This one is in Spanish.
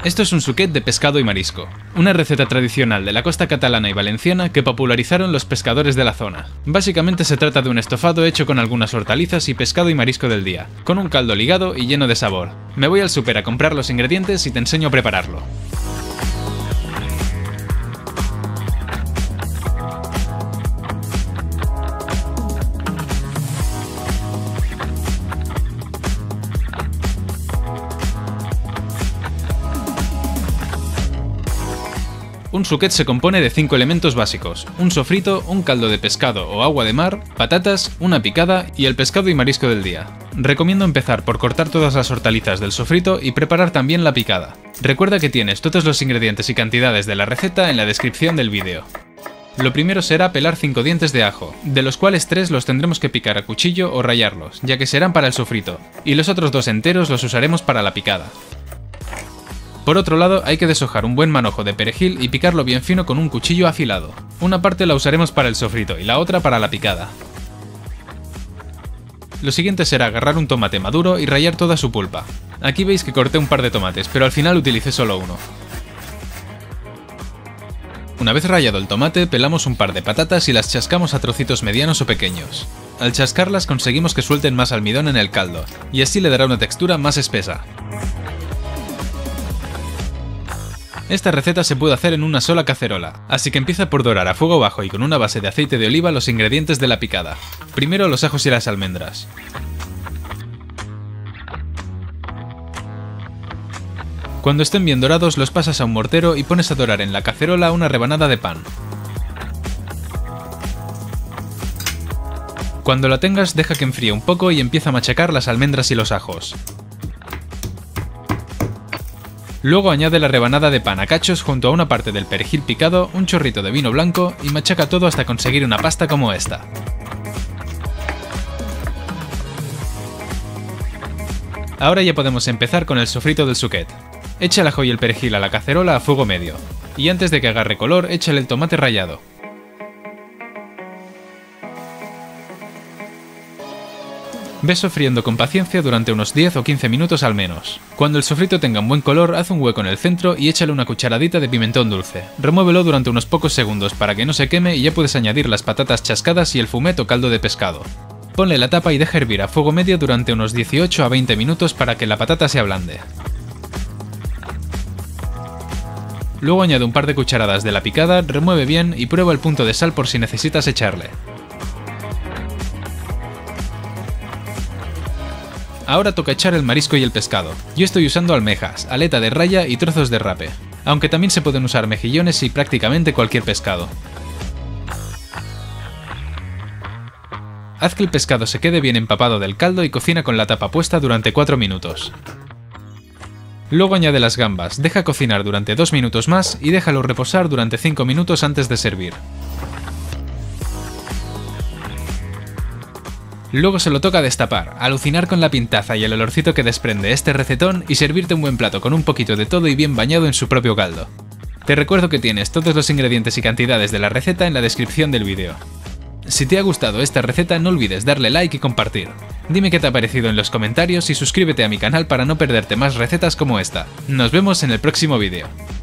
Esto es un suquet de pescado y marisco, una receta tradicional de la costa catalana y valenciana que popularizaron los pescadores de la zona. Básicamente se trata de un estofado hecho con algunas hortalizas y pescado y marisco del día, con un caldo ligado y lleno de sabor. Me voy al súper a comprar los ingredientes y te enseño a prepararlo. Un suquet se compone de 5 elementos básicos: un sofrito, un caldo de pescado o agua de mar, patatas, una picada y el pescado y marisco del día. Recomiendo empezar por cortar todas las hortalizas del sofrito y preparar también la picada. Recuerda que tienes todos los ingredientes y cantidades de la receta en la descripción del vídeo. Lo primero será pelar 5 dientes de ajo, de los cuales 3 los tendremos que picar a cuchillo o rallarlos, ya que serán para el sofrito, y los otros 2 enteros los usaremos para la picada. Por otro lado, hay que deshojar un buen manojo de perejil y picarlo bien fino con un cuchillo afilado. Una parte la usaremos para el sofrito y la otra para la picada. Lo siguiente será agarrar un tomate maduro y rallar toda su pulpa. Aquí veis que corté un par de tomates, pero al final utilicé solo uno. Una vez rallado el tomate, pelamos un par de patatas y las chascamos a trocitos medianos o pequeños. Al chascarlas conseguimos que suelten más almidón en el caldo, y así le dará una textura más espesa. Esta receta se puede hacer en una sola cacerola, así que empieza por dorar a fuego bajo y con una base de aceite de oliva los ingredientes de la picada. Primero los ajos y las almendras. Cuando estén bien dorados los pasas a un mortero y pones a dorar en la cacerola una rebanada de pan. Cuando la tengas deja que enfríe un poco y empieza a machacar las almendras y los ajos. Luego añade la rebanada de pan a cachos junto a una parte del perejil picado, un chorrito de vino blanco y machaca todo hasta conseguir una pasta como esta. Ahora ya podemos empezar con el sofrito del suquet. Echa el ajo y el perejil a la cacerola a fuego medio, y antes de que agarre color, échale el tomate rallado. Ve sofriendo con paciencia durante unos 10 o 15 minutos al menos. Cuando el sofrito tenga un buen color, haz un hueco en el centro y échale una cucharadita de pimentón dulce. Remuévelo durante unos pocos segundos para que no se queme y ya puedes añadir las patatas chascadas y el fumet o caldo de pescado. Ponle la tapa y deja hervir a fuego medio durante unos 18 a 20 minutos para que la patata se ablande. Luego añade un par de cucharadas de la picada, remueve bien y prueba el punto de sal por si necesitas echarle. Ahora toca echar el marisco y el pescado. Yo estoy usando almejas, aleta de raya y trozos de rape, aunque también se pueden usar mejillones y prácticamente cualquier pescado. Haz que el pescado se quede bien empapado del caldo y cocina con la tapa puesta durante 4 minutos. Luego añade las gambas, deja cocinar durante 2 minutos más y déjalo reposar durante 5 minutos antes de servir. Luego se lo toca destapar, alucinar con la pintaza y el olorcito que desprende este recetón y servirte un buen plato con un poquito de todo y bien bañado en su propio caldo. Te recuerdo que tienes todos los ingredientes y cantidades de la receta en la descripción del vídeo. Si te ha gustado esta receta no olvides darle like y compartir. Dime qué te ha parecido en los comentarios y suscríbete a mi canal para no perderte más recetas como esta. Nos vemos en el próximo vídeo.